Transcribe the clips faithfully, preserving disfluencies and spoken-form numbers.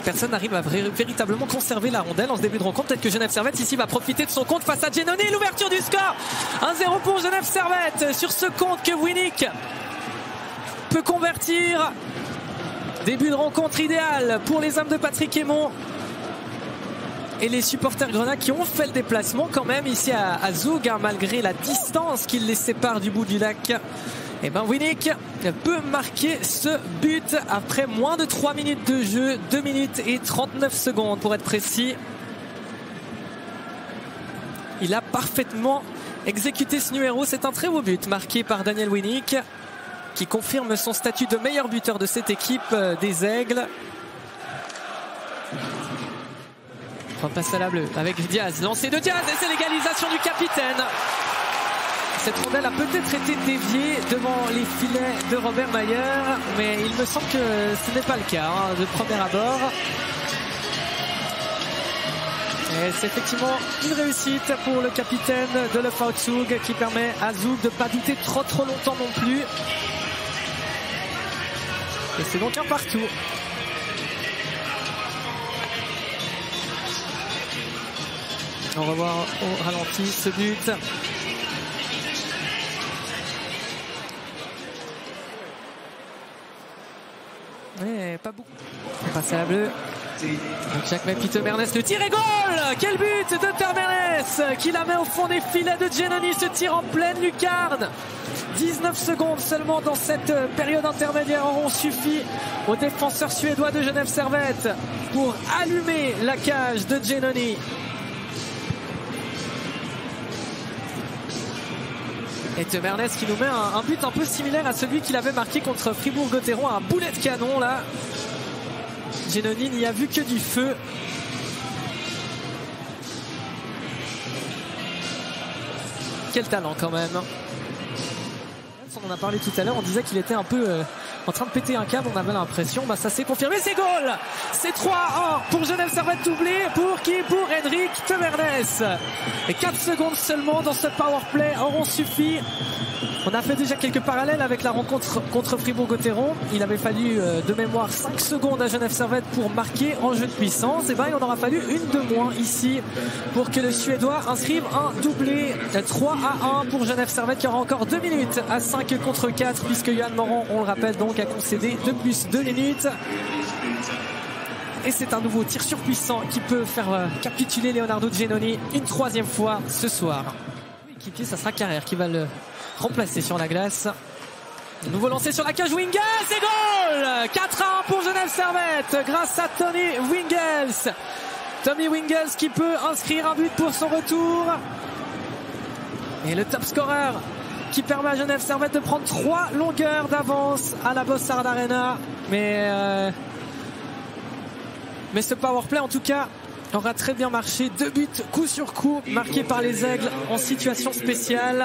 personne n'arrive à véritablement conserver la rondelle en ce début de rencontre. Peut-être que Genève Servette ici va profiter de son compte face à Giannoni. L'ouverture du score, un zéro pour Genève Servette sur ce compte que Winnick peut convertir. Début de rencontre idéal pour les hommes de Patrick Hémon et les supporters grenats qui ont fait le déplacement quand même ici à, à Zoug, hein, malgré la distance qui les sépare du bout du lac. Et ben Winnick peut marquer ce but après moins de trois minutes de jeu, deux minutes et trente-neuf secondes pour être précis. Il a parfaitement exécuté ce numéro, c'est un très beau but marqué par Daniel Winnick qui confirme son statut de meilleur buteur de cette équipe des Aigles. On passe à la bleue avec Diaz, lancé de Diaz et c'est l'égalisation du capitaine. Cette rondelle a peut-être été déviée devant les filets de Robert Mayer, mais il me semble que ce n'est pas le cas hein, de premier abord. Et c'est effectivement une réussite pour le capitaine de l'E F A Zoug qui permet à Zoug de ne pas douter trop trop longtemps non plus. Et c'est donc un partout. On va voir au ralenti ce but. Mais pas beaucoup. On passe à la bleue. Donc Jacques Peter Mernes, le tir et goal. Quel but de Mernes qui la met au fond des filets de Giannoni. Ce tir en pleine lucarne. dix-neuf secondes seulement dans cette période intermédiaire auront suffi aux défenseurs suédois de Genève Servette pour allumer la cage de Giannoni. Et Temernes qui nous met un, un but un peu similaire à celui qu'il avait marqué contre Fribourg-Gotteron, un boulet de canon là. Giannoni n'y a vu que du feu. Quel talent quand même. On en a parlé tout à l'heure, on disait qu'il était un peu euh, en train de péter un câble, on avait l'impression, bah ça s'est confirmé, c'est goal. C'est trois un pour Genève Servette doublé, pour qui? Pour Henrik Temernes. Et quatre secondes seulement dans ce powerplay auront suffi. On a fait déjà quelques parallèles avec la rencontre contre Fribourg-Gotteron. Il avait fallu euh, de mémoire cinq secondes à Genève Servette pour marquer en jeu de puissance. Et ben il en aura fallu une de moins ici pour que le Suédois inscrive un doublé. trois à un pour Genève Servette qui aura encore deux minutes à cinq contre quatre puisque Johan Morand, on le rappelle donc, a concédé de plus deux minutes. Et c'est un nouveau tir surpuissant qui peut faire euh, capituler Leonardo Giannoni une troisième fois ce soir. Équipier, ça sera Carrère qui va le remplacé sur la glace. Nouveau lancé sur la cage, Wingels et goal. Quatre à un pour Genève Servette grâce à Tony Wingels. Tommy Wingels qui peut inscrire un but pour son retour. Et le top scorer qui permet à Genève Servette de prendre trois longueurs d'avance à la Bossard Arena. Mais, euh... Mais ce powerplay en tout cas aura très bien marché. Deux buts coup sur coup marqués par les Aigles en situation spéciale.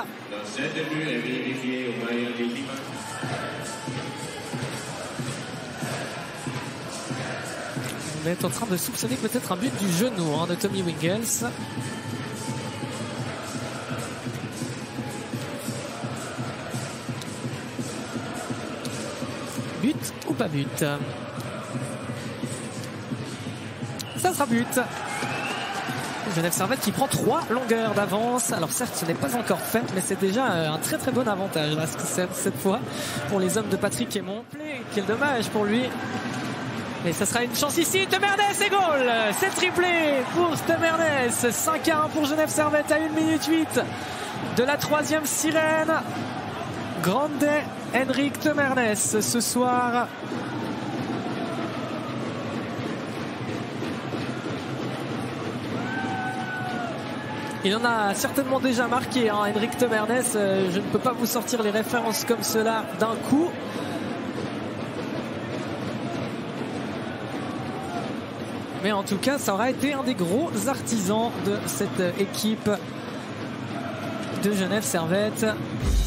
On est en train de soupçonner peut-être un but du genou hein, de Tommy Wingels. But ou pas but? Ça sera but. Genève Servette qui prend trois longueurs d'avance. Alors certes ce n'est pas encore fait, mais c'est déjà un très très bon avantage là, cette fois pour les hommes de Patrick Hémon. Quel dommage pour lui. Et ça sera une chance ici. Temernes et goal. C'est triplé pour Temernes. cinq à un pour Genève Servette à une minute huit de la troisième sirène. Grande Henrik Temernes ce soir. Il en a certainement déjà marqué, hein, Henrik Temernes. Euh, je ne peux pas vous sortir les références comme cela d'un coup. Mais en tout cas, ça aura été un des gros artisans de cette équipe de Genève Servette.